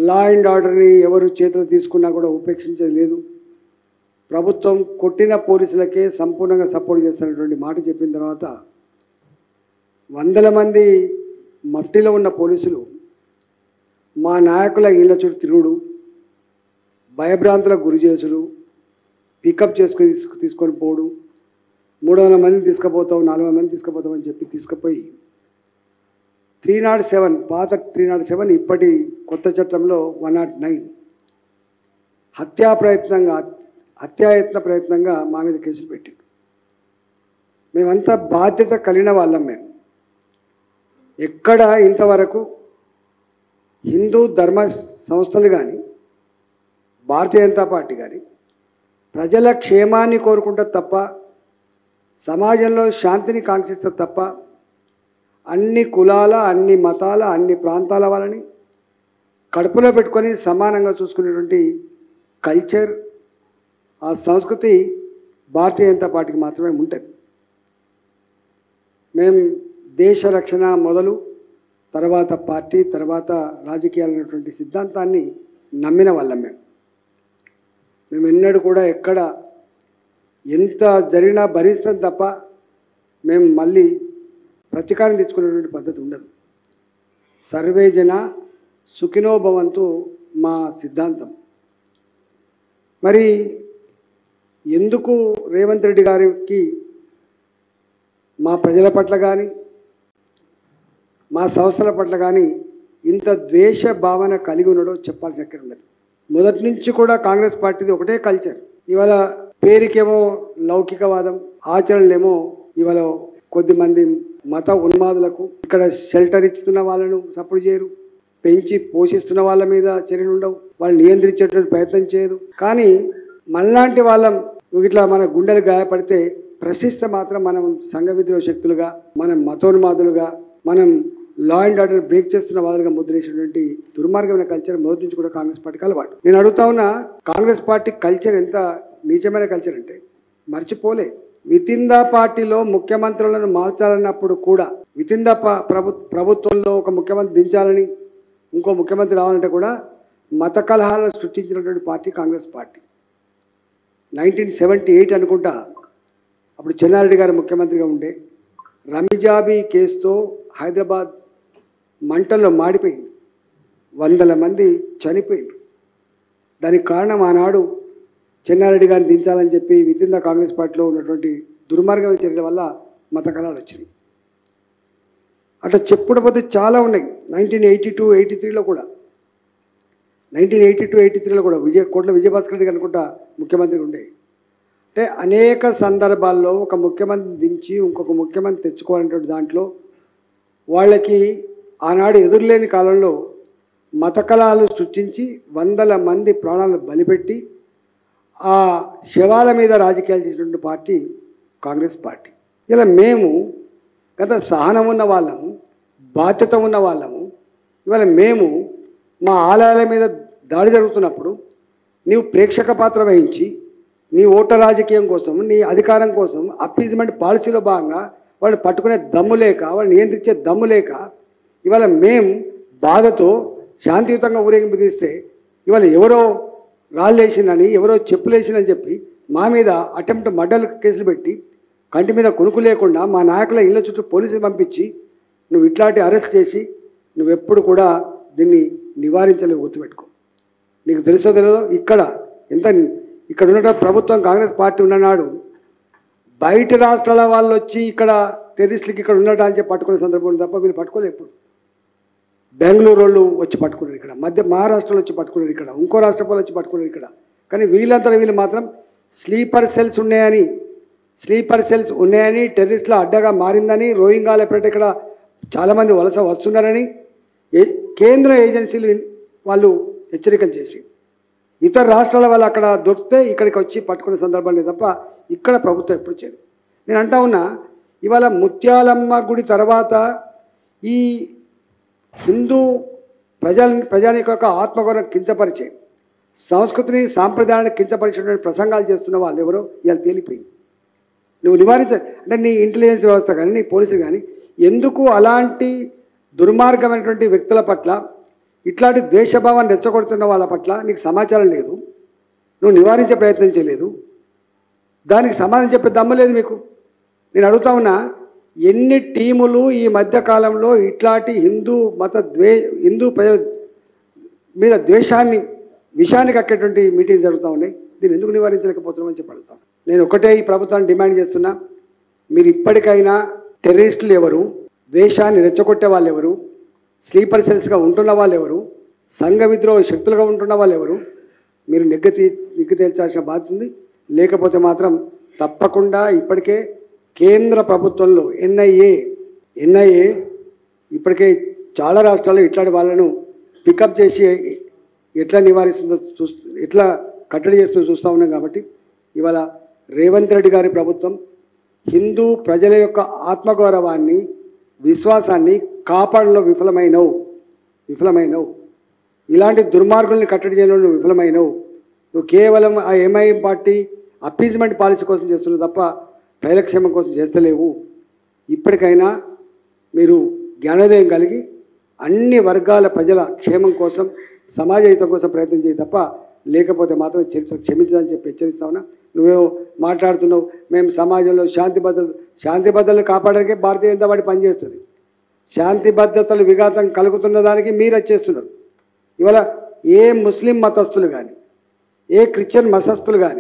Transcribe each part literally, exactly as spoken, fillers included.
Law and ఆర్డర్ని ఎవరు చేతులు తీసుకున్నా కూడా ఉపేక్షించేది లేదు. ప్రభుత్వం కొట్టిన పోలీసులకే సంపూర్ణంగా సపోర్ట్ చేస్తున్నటువంటి మాట చెప్పిన తర్వాత వందల మంది మఫ్టీలో ఉన్న పోలీసులు మా నాయకుల ఇళ్ల చుట్టూ తిరుగుడు, భయభ్రాంతులకు గురి చేసుడు, పికప్ చేసుకుని తీసుకొని పోడు, మూడు వందల మంది తీసుకుపోతావు, నాలుగు వందల మంది తీసుకుపోతావు అని చెప్పి తీసుకుపోయి త్రీ నాట్ సెవెన్ పాత త్రీ నాట్ సెవెన్ ఇప్పటి కొత్త చట్టంలో వన్ నాట్ నైన్ హత్యా ప్రయత్నంగా హత్యాయత్న ప్రయత్నంగా మా మీద కేసులు పెట్టిండు. మేమంతా బాధ్యత కలిగిన వాళ్ళం. మేము ఎక్కడ ఇంతవరకు హిందూ ధర్మ సంస్థలు కానీ భారతీయ జనతా పార్టీ కానీ ప్రజల క్షేమాన్ని కోరుకుంటా తప్ప, సమాజంలో శాంతిని కాంక్షిస్తా తప్ప, అన్ని కులాల అన్ని మతాల అన్ని ప్రాంతాల వాళ్ళని కడుపులో పెట్టుకొని సమానంగా చూసుకునేటువంటి కల్చర్, ఆ సంస్కృతి భారతీయ జనతా పార్టీకి మాత్రమే ఉంటుంది. మేము దేశ రక్షణ మొదలు తర్వాత పార్టీ తర్వాత రాజకీయాలు అనేటువంటి సిద్ధాంతాన్ని నమ్మిన వాళ్ళం. మేము మేము ఎన్నడూ కూడా ఎక్కడ ఎంత జరిగినా భరిస్తాం తప్ప మేము మళ్ళీ ప్రతీకారం తీసుకునేటువంటి పద్ధతి ఉండదు. సర్వే జన సుఖినో భవంతు మా సిద్ధాంతం. మరి ఎందుకు రేవంత్ రెడ్డి గారికి మా ప్రజల పట్ల కానీ మా సంస్థల పట్ల కానీ ఇంత ద్వేష భావన కలిగి ఉన్నాడో చెప్పాల్సిన ఎక్కడ ఉన్నది. మొదటి నుంచి కూడా కాంగ్రెస్ పార్టీది ఒకటే కల్చర్. ఇవాళ పేరుకేమో లౌకికవాదం, ఆచరణలేమో ఇవాళ కొద్దిమంది మత ఉన్మాదులకు ఇక్కడ షెల్టర్ ఇస్తున్న వాళ్ళను సపోర్ట్ చేయరు, పెంచి పోషిస్తున్న వాళ్ళ మీద చర్యలు ఉండవు, వాళ్ళు నియంత్రించేటువంటి ప్రయత్నం చేయదు. కానీ మనలాంటి వాళ్ళం ఇట్లా మన గుండెలు గాయపడితే ప్రశ్నిస్తే మాత్రం మనం సంఘ విద్రోహ శక్తులుగా, మనం మతోన్మాదులుగా, మనం లా అండ్ ఆర్డర్ బ్రేక్ చేస్తున్న వాళ్ళుగా ముద్రేసినటువంటి దుర్మార్గమైన కల్చర్ మొదటి నుంచి కూడా కాంగ్రెస్ పార్టీకి అలవాటు. నేను అడుగుతా ఉన్నా, కాంగ్రెస్ పార్టీ కల్చర్ ఎంత నీచమైన కల్చర్ అంటే మర్చిపోలే. విత్ ఇన్ ద పార్టీలో ముఖ్యమంత్రులను మార్చాలన్నప్పుడు కూడా, విత్ ఇన్ ద ప్రభు ప్రభుత్వంలో ఒక ముఖ్యమంత్రి దించాలని ఇంకో ముఖ్యమంత్రి రావాలంటే కూడా మత కలహాలను సృష్టించినటువంటి party Congress party. Nineteen seventy eight అనుకుంటా, అప్పుడు చెన్నారెడ్డి గారు ముఖ్యమంత్రిగా ఉండే, రమిజాబీ కేసుతో హైదరాబాద్ మంటల్లో మాడిపోయింది, వందల మంది చనిపోయింది. దానికి కారణం ఆనాడు చెన్నారెడ్డి గారిని దించాలని చెప్పి విత్ ఇన్ ద కాంగ్రెస్ పార్టీలో ఉన్నటువంటి దుర్మార్గమైన చర్యల వల్ల మత కళాలు వచ్చినాయి. అట్లా చెప్పుడపోతే చాలా ఉన్నాయి. నైన్టీన్ ఎయిటీ టూ ఎయిటీ త్రీలో కూడా నైన్టీన్ ఎయిటీ టూ ఎయిటీ త్రీలో కూడా విజయ కోట్ల విజయభాస్కర్ రెడ్డి అనుకుంటా ముఖ్యమంత్రి ఉండే. అంటే అనేక సందర్భాల్లో ఒక ముఖ్యమంత్రి దించి ఇంకొక ముఖ్యమంత్రి తెచ్చుకోవాలనేటువంటి దాంట్లో వాళ్ళకి ఆనాడు ఎదురులేని కాలంలో మత కళాలు సృష్టించి వందల మంది ప్రాణాలను బలిపెట్టి ఆ శవాల మీద రాజకీయాలు చేసినటువంటి పార్టీ కాంగ్రెస్ పార్టీ. ఇలా మేము గత సహనం ఉన్న వాళ్ళము, బాధ్యత ఉన్న వాళ్ళము, ఇవాళ మేము మా ఆలయాల మీద దాడి జరుగుతున్నప్పుడు నీవు ప్రేక్షక పాత్ర వహించి నీ ఓట్ల రాజకీయం కోసం, నీ అధికారం కోసం అప్పీజ్మెంట్ పాలసీలో భాగంగా వాళ్ళు పట్టుకునే దమ్ము లేక, వాళ్ళు నియంత్రించే దమ్ము లేక ఇవాళ మేము బాధతో శాంతియుతంగా ఊరేగింపు తీస్తే ఇవాళ ఎవరో రాళ్ళు వేసిందని, ఎవరో చెప్పులు వేసిందని చెప్పి మా మీద అటెంప్ట్ మర్డర్ కేసులు పెట్టి కంటి మీద కొనుక్కు లేకుండా మా నాయకుల ఇళ్ళ చుట్టూ పోలీసులు పంపించి నువ్వు ఇట్లాంటి అరెస్ట్ చేసి నువ్వెప్పుడు కూడా దీన్ని నివారించలేవు, గుర్తుపెట్టుకో. నీకు తెలుసో తెలియదో, ఇక్కడ ఎంత ఇక్కడ ఉన్న ప్రభుత్వం కాంగ్రెస్ పార్టీ ఉన్ననాడు బయట రాష్ట్రాల వాళ్ళు వచ్చి ఇక్కడ టెర్రరిస్టులకి ఇక్కడ ఉన్నట్టు అని చెప్పి పట్టుకునే సందర్భం తప్ప వీళ్ళు పట్టుకోలేదు. ఎప్పుడు బెంగళూరు వాళ్ళు వచ్చి పట్టుకున్నారు, ఇక్కడ మధ్య మహారాష్ట్రలో వచ్చి పట్టుకున్నారు, ఇక్కడ ఇంకో రాష్ట్ర వాళ్ళు వచ్చి పట్టుకున్నారు ఇక్కడ. కానీ వీళ్ళంతా వీళ్ళు మాత్రం స్లీపర్ సెల్స్ ఉన్నాయని స్లీపర్ సెల్స్ ఉన్నాయని టెర్రరిస్టుల అడ్డగా మారిందని, రోహింగాల పేట ఇక్కడ చాలామంది వలస వస్తున్నారని కేంద్ర ఏజెన్సీలు వాళ్ళు హెచ్చరికలు చేసి ఇతర రాష్ట్రాల వాళ్ళు అక్కడ దొరికితే ఇక్కడికి వచ్చి పట్టుకునే సందర్భాన్ని తప్ప ఇక్కడ ప్రభుత్వం ఎప్పుడు చేయదు. నేను అంటా ఉన్నా, ఇవాళ ముత్యాలమ్మ గుడి తర్వాత ఈ హిందూ ప్రజల ప్రజానికి యొక్క ఆత్మగౌరవం కించపరిచే, సంస్కృతిని సాంప్రదాయాన్ని కించపరిచేటువంటి ప్రసంగాలు చేస్తున్న వాళ్ళు ఎవరో ఇవాళ తేలిపోయింది. నువ్వు నివారించ అంటే నీ ఇంటెలిజెన్స్ వ్యవస్థ కానీ నీ పోలీసులు కానీ ఎందుకు అలాంటి దుర్మార్గమైనటువంటి వ్యక్తుల పట్ల ఇట్లాంటి ద్వేషభావాన్ని రెచ్చగొడుతున్న వాళ్ళ పట్ల నీకు సమాచారం లేదు, నువ్వు నివారించే ప్రయత్నం చేయలేదు, దానికి సమాధానం చెప్పే దమ్ము లేదు మీకు. నేను అడుగుతా ఉన్నా, ఎన్ని టీములు ఈ మధ్యకాలంలో ఇట్లాంటి హిందూ మత ద్వే హిందూ ప్రజల మీద ద్వేషాన్ని విషాన్ని కక్కేటువంటి మీటింగ్ జరుగుతూ ఉన్నాయి, దీన్ని ఎందుకు నివారించలేకపోతున్నామని చెప్పి అడుగుతాను. నేను ఒకటే ఈ ప్రభుత్వాన్ని డిమాండ్ చేస్తున్నా, మీరు ఇప్పటికైనా టెర్రరిస్టులు ఎవరు, ద్వేషాన్ని రెచ్చగొట్టే వాళ్ళు ఎవరు, స్లీపర్ సెల్స్గా ఉంటున్న వాళ్ళు ఎవరు, సంఘ విద్రోహ శక్తులుగా ఉంటున్న వాళ్ళు ఎవరు, మీరు నిగ్గు తీ నిగ్గు తేల్చాల్సిన బాధ్యత ఉంది. లేకపోతే మాత్రం తప్పకుండా ఇప్పటికే కేంద్ర ప్రభుత్వంలో ఎన్ఐఏ ఎన్ఐఏ ఇప్పటికే చాలా రాష్ట్రాల్లో ఇట్లాంటి వాళ్ళను పికప్ చేసి ఎట్లా నివారిస్తుందో చూ ఎట్లా కట్టడి చేస్తూ చూస్తూ ఉన్నాం. కాబట్టి ఇవాళ రేవంత్ రెడ్డి గారి ప్రభుత్వం హిందూ ప్రజల యొక్క ఆత్మగౌరవాన్ని విశ్వాసాన్ని కాపాడంలో విఫలమైనవు విఫలమైనవు ఇలాంటి దుర్మార్గుల్ని కట్టడి చేయడంలో విఫలమైనవు. నువ్వు కేవలం ఆ ఎంఐఎం పార్టీ అప్పీజ్మెంట్ పాలసీ కోసం చేస్తున్నావు తప్ప ప్రజల క్షేమం కోసం చేస్తలేవు. ఇప్పటికైనా మీరు జ్ఞానోదయం కలిగి అన్ని వర్గాల ప్రజల క్షేమం కోసం సమాజ హితం కోసం ప్రయత్నం చేయి తప్ప లేకపోతే మాత్రం చరిత్ర క్షమించదని చెప్పి హెచ్చరిస్తా ఉన్నా. నువ్వేమో మాట్లాడుతున్నావు, మేము సమాజంలో శాంతి భద్రత శాంతి భద్రతలు కాపాడడానికే భారతీయ జనతా పార్టీ పనిచేస్తుంది. శాంతి భద్రతలు విఘాతం కలుగుతున్న దానికి మీరు వచ్చేస్తున్నారు. ఇవాళ ఏ ముస్లిం మతస్థులు కానీ, ఏ క్రిస్టియన్ మతస్థులు కానీ,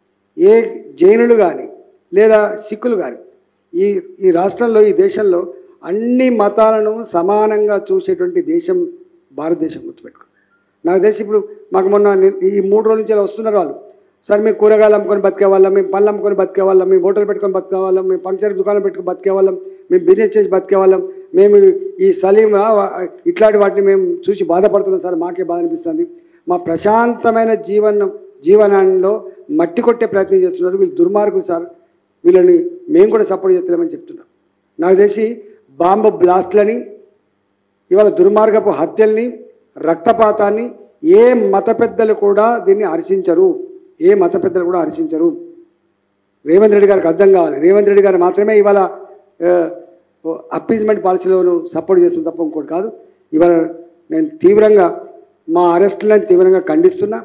ఏ జైనులు కానీ లేదా సిక్కులు కానీ ఈ ఈ రాష్ట్రంలో ఈ దేశంలో అన్ని మతాలను సమానంగా చూసేటువంటి దేశం భారతదేశం. గుర్తుపెట్టుకో. నాకు తెలిసి ఇప్పుడు మాకు మొన్న ఈ మూడు రోజుల నుంచి వస్తున్నారు వాళ్ళు, సార్ మేము కూరగాయలు అమ్ముకొని బతికే వాళ్ళం, మేము పళ్ళు అమ్ముకొని బతికే వాళ్ళం, మేము హోటల్ పెట్టుకొని బతికే వాళ్ళం, మేము పంచర్ దుకాణం పెట్టుకొని బతికే వాళ్ళం, మేము బిజినెస్ చేసి బతికే వాళ్ళం, మేము ఈ సలీం ఇట్లాంటి వాటిని మేము చూసి బాధపడుతున్నాం సార్, మాకే బాధ అనిపిస్తుంది. మా ప్రశాంతమైన జీవనం జీవనాల్లో మట్టి కొట్టే ప్రయత్నం చేస్తున్నారు వీళ్ళు దుర్మార్గులు సార్, వీళ్ళని మేము కూడా సపోర్ట్ చేస్తున్నామని చెప్తున్నాం. నాకు తెలిసి బాంబు బ్లాస్ట్లని, ఇవాళ దుర్మార్గపు హత్యల్ని, రక్తపాతాన్ని ఏ మత పెద్దలు కూడా దీన్ని హర్షించరు, ఏ మత పెద్దలు కూడా హర్షించరు. రేవంత్ రెడ్డి గారికి అర్థం కావాలి. రేవంత్ రెడ్డి గారు మాత్రమే ఇవాళ అప్పీజ్మెంట్ పాలసీలోను సపోర్ట్ చేస్తుంది తప్ప ఇంకోటి కాదు. ఇవాళ నేను తీవ్రంగా మా అరెస్టులను తీవ్రంగా ఖండిస్తున్నా,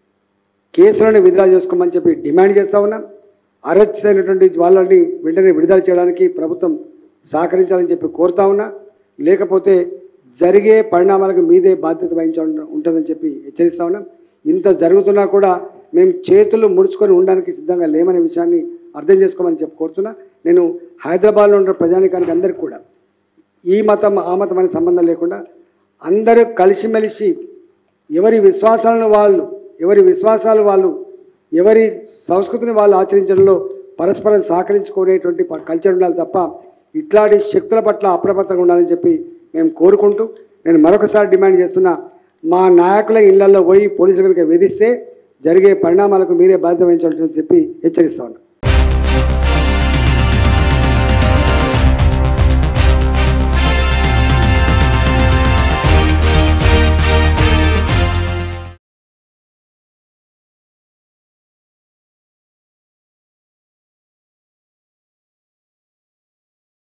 కేసులను విత్డ్రా చేసుకోమని చెప్పి డిమాండ్ చేస్తూ ఉన్నా. అరెస్ట్ అయినటువంటి వాళ్ళని వెంటనే విడుదల చేయడానికి ప్రభుత్వం సహకరించాలని చెప్పి కోరుతా ఉన్నా. లేకపోతే జరిగే పరిణామాలకు మీదే బాధ్యత వహించాలి ఉంటుందని చెప్పి హెచ్చరిస్తా ఉన్నాం. ఇంత జరుగుతున్నా కూడా మేము చేతులు ముడుచుకొని ఉండడానికి సిద్ధంగా లేమనే విషయాన్ని అర్థం చేసుకోమని చెప్పి కోరుతున్నా. నేను హైదరాబాద్లో ఉన్న ప్రజానికానికి అందరికీ కూడా ఈ మతం ఆ మతం అనే సంబంధం లేకుండా అందరూ కలిసిమెలిసి ఎవరి విశ్వాసాలను వాళ్ళు ఎవరి విశ్వాసాలు వాళ్ళు ఎవరి సంస్కృతిని వాళ్ళు ఆచరించడంలో పరస్పరం సహకరించుకునేటువంటి కల్చర్ ఉండాలి తప్ప ఇట్లాంటి శక్తుల పట్ల అప్రమత్తంగా ఉండాలని చెప్పి మేము కోరుకుంటూ నేను మరొకసారి డిమాండ్ చేస్తున్నా, మా నాయకుల ఇళ్లలో పోయి పోలీసులు కనుక వేధిస్తే జరిగే పరిణామాలకు మీరే బాధ్యత వహించాలని చెప్పి హెచ్చరిస్తా ఉన్నాను.